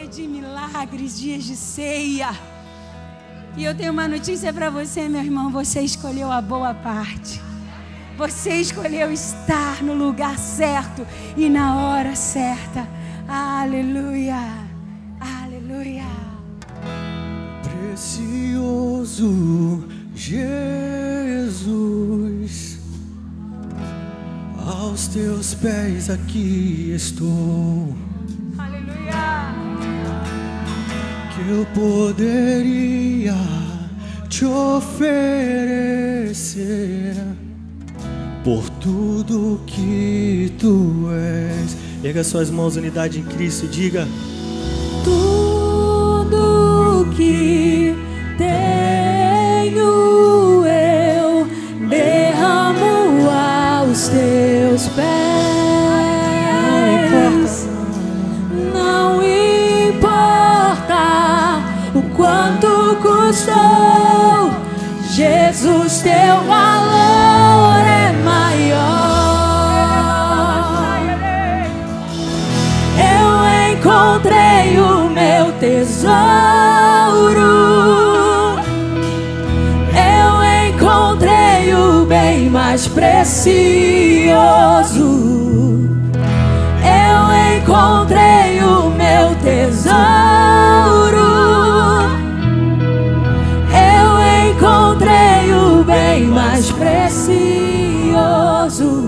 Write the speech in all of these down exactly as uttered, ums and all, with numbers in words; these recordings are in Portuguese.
de milagres, dias de ceia. E eu tenho uma notícia para você, meu irmão. Você escolheu a boa parte. Você escolheu estar no lugar certo e na hora certa. Aleluia, aleluia. Precioso Jesus, aos teus pés aqui estou. Aleluia. Que eu poderia te oferecer por tudo que tu és. Erga suas mãos, unidade em Cristo, e diga: tudo que tenho eu derramo aos teus pés. Não importa o quanto custou, Jesus, teu valor é maior. Eu encontrei o meu tesouro, eu encontrei o bem mais precioso. Eu encontrei o meu tesouro, eu encontrei o bem mais precioso.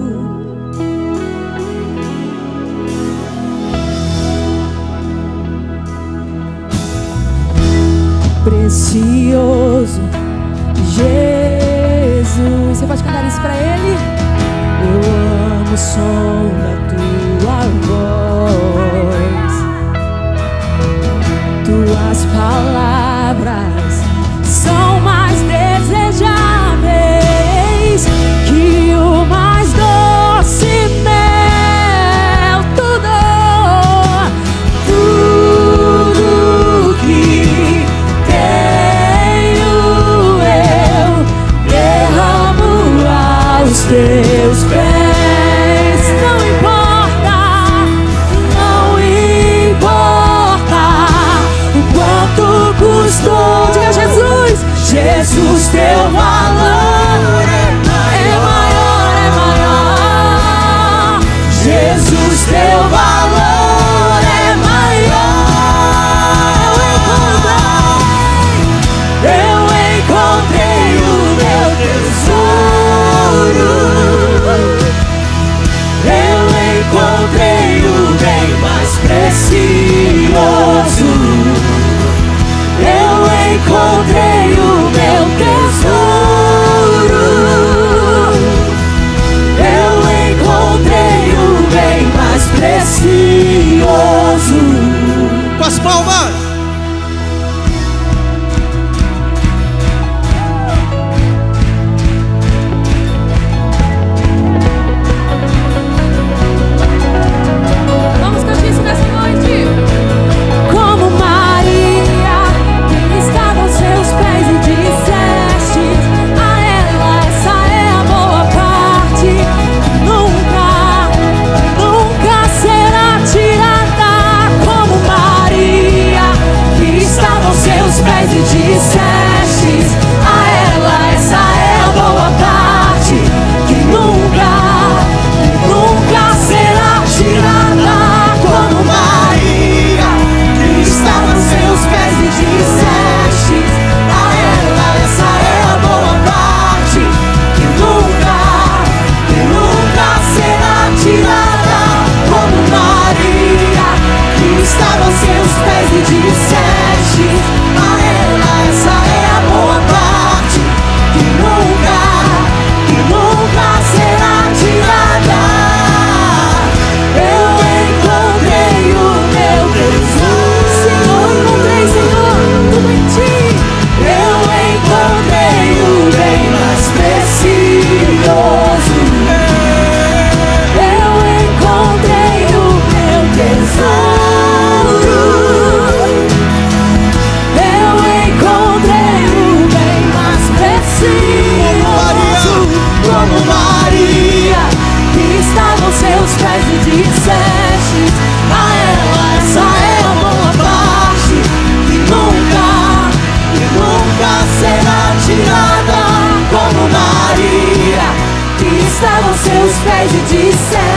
Precioso Jesus. Você pode cantar isso pra ele? Eu amo o som da tua voz. Tuas palavras são mais desejáveis que o mais doce mel. Tudo, tudo que teus pés. Não importa, não importa o quanto custou. Diga Jesus, Jesus, teu valor é maior, é maior. Jesus, teu valor é maior. Eu encontrei, eu encontrei o meu tesouro. Eu encontrei o bem mais precioso. Eu encontrei o meu tesouro. Eu encontrei o bem mais precioso. céu.